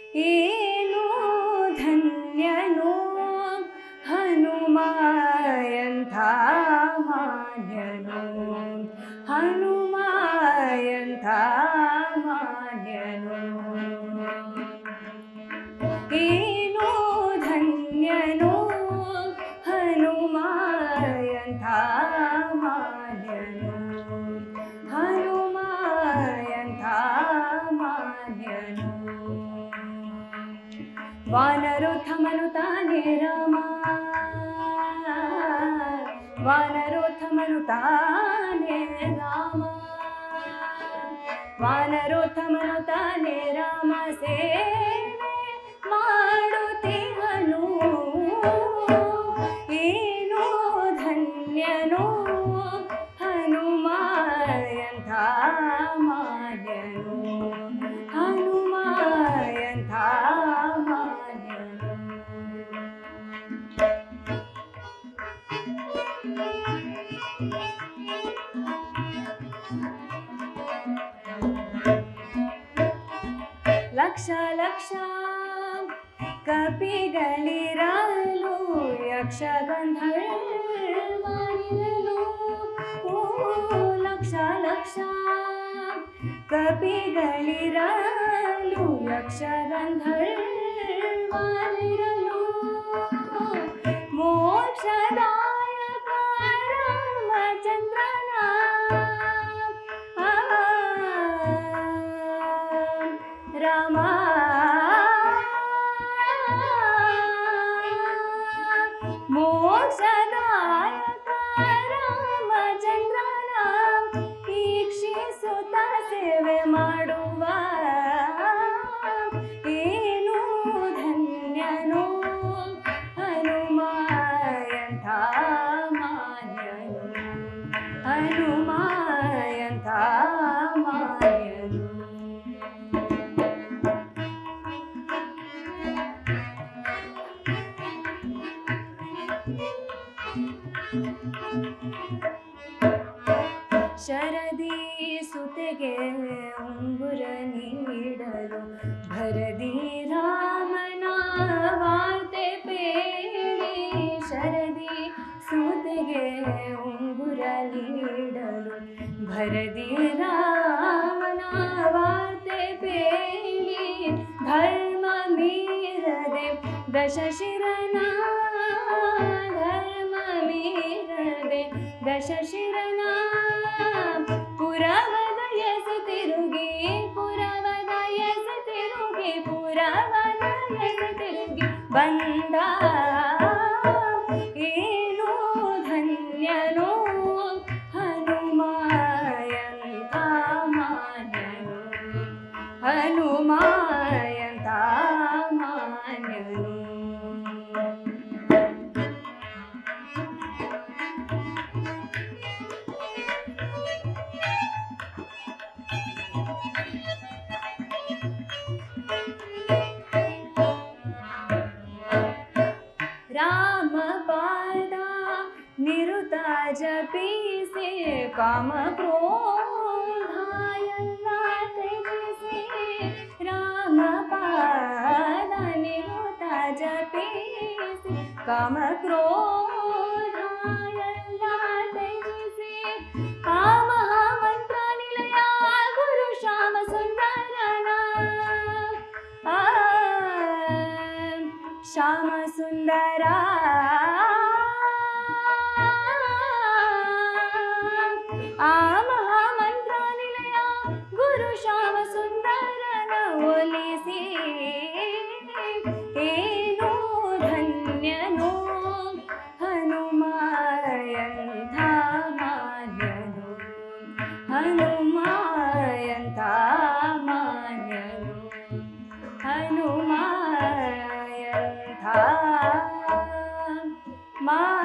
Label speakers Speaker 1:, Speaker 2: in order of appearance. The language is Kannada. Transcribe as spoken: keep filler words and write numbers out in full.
Speaker 1: ಏನು ಧನ್ಯನೋ ಹನುಮಾಯಂಥ ಮಾನ್ಯನೋ ಹನುಮಾಯಂಥ ಮಾನ್ಯನೋ ಏನು ಧನ್ಯನೋ ಹನುಮಾಯಂಥ ಮಾನ್ಯನೋ ಹನುಮಾಯಂಥ ಮಾನ್ಯನೋ ವಾನರೋತ್ತಮನು ತಾನೇ ರಾಮ ವಾನರೋತ್ತಮನು ತಾನೇ ರಾಮ ವಾನರೋತ್ತಮನು ತಾನೇ ರಾಮ ಸೇವೆ ಮಾಡುತ್ತಿಹನು ಏನೋ ಧನ್ಯನೋ ಹನುಮಾಯಂಥ ಮಾನ್ಯನೋ ಹನುಮಾಯಂಥ ಮಾನ್ಯನೋ ಲಕ್ಷ ಲಕ್ಷ ಕಪಿಗಳಿರಲು ಯಕ್ಷಗಂಧರ್ವನಿರಲು ಲಕ್ಷ ಲಕ್ಷ ಕಪಿಗಳಿರಲು ಯಕ್ಷಗಂಧರ್ವನಿರಲು ಮೋಕ್ಷದಾಯಕ ರಾಮಚಂದ್ರನ ರಾಮ ಮೋಕ್ಷದಾಯಕ ರಾಮಚಂದ್ರನ ಈಕ್ಷಿಸುತ್ತ ಸೇವೆ ಮಾಡುವ ಏನು ಧನ್ಯನೋ ಹನುಮಾಯಂಥ ಮಾನ್ಯನೋ ಹನುಮಾಯಂಥ ಮಾನ್ಯನೋ ಶರದಿ ಸುತೆಗೆ ಉಂಗುರ ನೀಡಲು ಭರದಿ ರಾಮನ ವಾರ್ತೆ ಪೇಳಿ ಶರದಿ ಸುತೆಗೆ ಉಂಗುರ ನೀಡಲು ಭರದಿ ರಾಮನ ವಾರ್ತೆ ಪೇಳಿ ಧರ್ಮ ಮೀರದೆ ದಶಶಿರನ ಧರ್ಮ ಮೀರದೆ ದಶಶಿರನ ಪುರವದ ಎಸೆ ತಿರುಗಿ ಪುರವದ ಎಸೆ ತಿರುಗಿ ಪುರವದ ಎಸೆ ತಿರುಗಿ ಬಂದ ಏನು ಧನ್ಯನೋ ಹನುಮಾಯಂಥ ಮಾನ್ಯನೋ ಹನುಮಾಯಂಥ ಮಾನ್ಯನೋ ರಾಮ ಪಾದ ನಿರುತ ಜಪಿಸಿ ಕಾಮ ಕ್ರೋಧಾಯನ್ನ ತ್ಯಜಿಸಿ ರಾಮ ಪಾದ ನಿರುತ ಜಪಿಸಿ ಕಾಮ ಕ್ರೋಧಾಯನ್ನ ತ್ಯಜಿಸಿ ಆ ಮಹಾಮಂತ್ರ ನಿಲಯ ಗುರು ಶ್ಯಾಮ ಸುಂದರನ ಶ್ಯಾಮ ಸುಂದರ ಆ ಮಹಾಮಂತ್ರ ನಿಲಯ ಗುರು ಶ್ಯಾಮ ಸುಂದರನ ಒಲಿಸಿ ಏನು ಧನ್ಯನೋ ಹನುಮಾಯಂಥ ಮಾನ್ಯನೋ ಹನುಮಾಯಂಥ ಮಾನ್ಯನೋ ಹನುಮಾಯಂಥ ಮಾ